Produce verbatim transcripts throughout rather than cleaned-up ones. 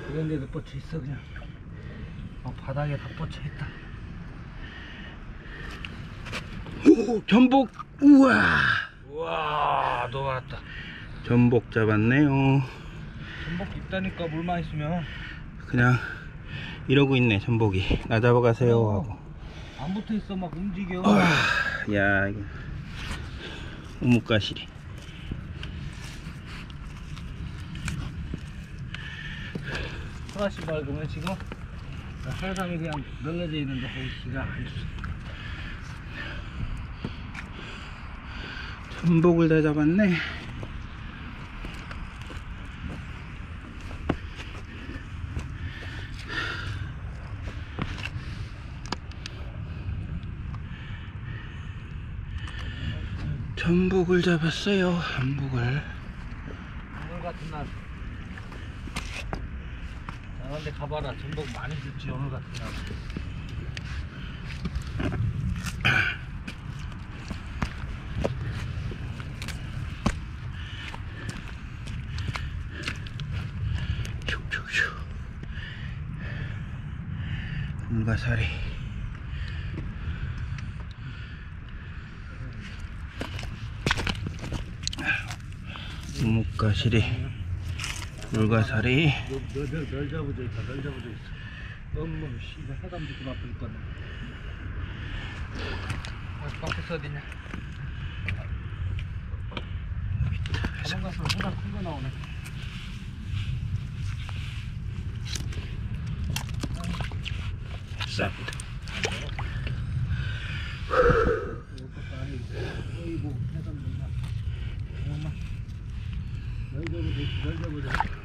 이런 데도 뻗쳐 있어 그냥. 어, 바닥에 다 뻗쳐 있다. 오, 전복. 우와, 우와, 놓았다. 전복 잡았네요. 전복 있다니까, 물만 있으면. 그냥 이러고 있네 전복이. 나 잡아가세요 어, 하고. 안 붙어 있어, 막 움직여. 와, 야 이거 우뭇가시리. 하나씩 밟으면 지금 해삼이 그냥 널려져 있는데 거기가 안 돼. 전복을 다 잡았네. 전복을 잡았어요. 전복을. 오늘 같은 날. 자, 근데 가봐라. 전복 많이 줬지, 오늘 같은 날. 슉슉슉. 불가사리. 우뭇가시리. 불가사리. 널, 널, 널 잡아져 있다, 널 잡아져 있어. 너무, 씨발, 해담 죽고 나쁠 거네. 아, 바퀴스 어디냐? 가만 가서 해담 큰 거 나오네. 쌉니다. 어이구, 해담 된다. 엄마. 널 잡아져 있어, 널 잡아져 있어.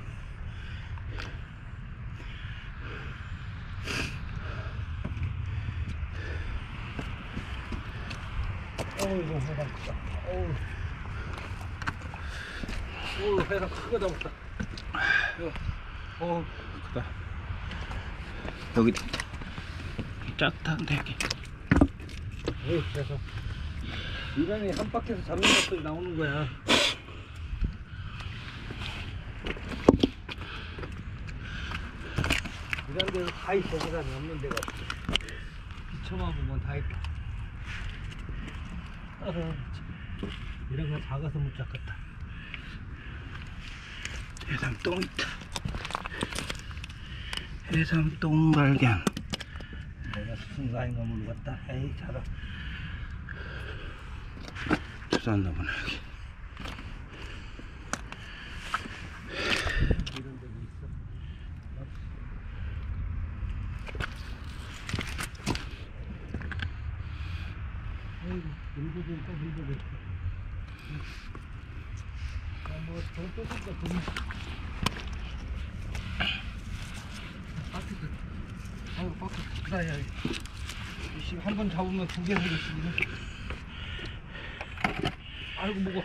어이구, 해담 크다. 어우. 어우, 해담 큰거 잡았다. 어우, 크다. 여기 짝탕 대게. 어이, 그래서 이란이 한 바퀴에서 잡는 것들이 나오는 거야. 이런 데는 다 있어. 이란이 없는 데가 없어. 비춰만 보면 다 있다. 아, 이런 거 작아서 못 잡겠다. 해삼 똥 있다. 해삼 똥 발견. 내가 수승사인가 모르겠다. 에이, 잘하. 주웠나 보네 여기. 이런 데도 있어. 어이구, 물고기 있다, 물고기 있다. 아, 뭐, 더 떴을까, 보면. 바퀴도. 아유, 바퀴 크다, 야. 이씨, 한 번 잡으면 두 개 들었어, 아이고, 무거.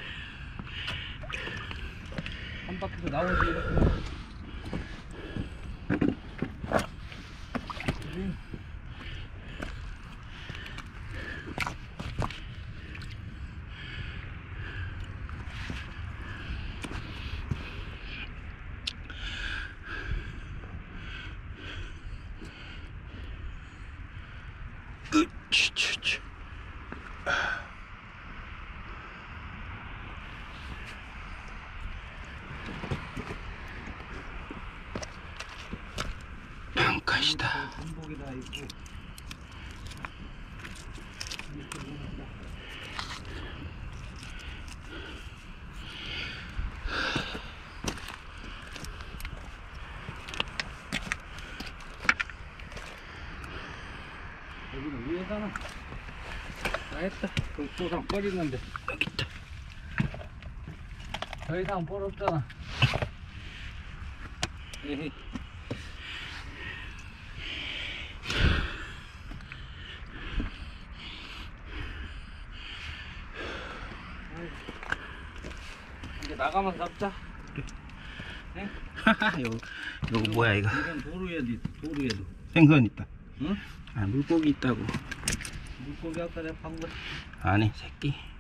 한 바퀴도 나오지, 이렇게. 그지? 으치치치. 방카시다. 전복이다 있고. 여기는 위에다가 다 했다. 거기 소상 버리는데 여기 있다. 더 이상 볼 없잖아. 에헤이. 이제 나가면 잡자. 응? 하하, 요거, 요거 뭐야 이거? 이건 도루에도 있다. 도루에도. 생선 있다. 응? 아, 물고기 있다고. 물고기 아까 내가 판 거. 아니, 새끼.